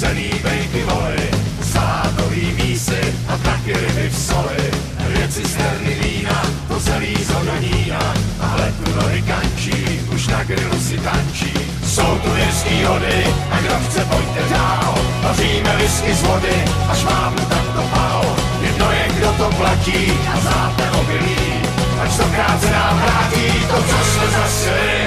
stuzený bejky voly, salátový mísy a taky ryby v soli. Dvě cisterny vína, to zelí z hodonína a hled tu nohy kančí, už na grilu si tančí. Jsou tu jirský hody a kdo chce, pojďte dál. Vaříme whisky z vody, až mám tak to pal. Jedno je, kdo to platí a znáte obilí, až stokrát se nám vrátí to, co jsme zasili.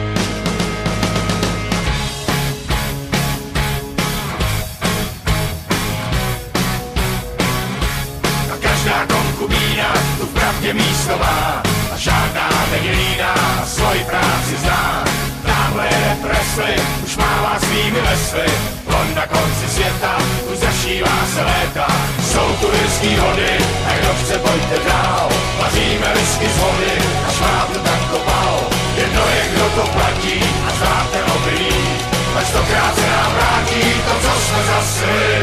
A každá konkubína tu vpravdě místo má a žádná nedělína svoji práci zná. Tamhle je Presley, už mává svými vesly, on na konci světa, už zašívá se léta. Jsou tu jirský hody, a kdo chce, pojďte dál. Vaříme whisky z vody, až má to tak kopal. Jedno je, kdo to platí a znáte obilí, až stokrát se nám vrátí to, co jsme zasili.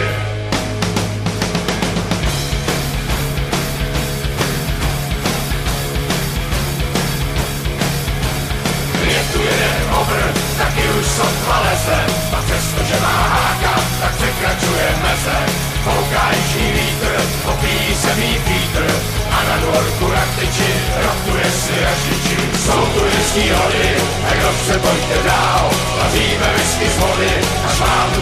Je tu jeden obr, taky už sotva leze, a přestože má háka, tak překračuje meze. Foukající vítr, opíjí se mý Pítr, a na dvorku na tyči rotuje si ražiči. Jsou tu jirský hody, a kdo chce, pojďte dál. Vaříme whisky z vody, až mám tu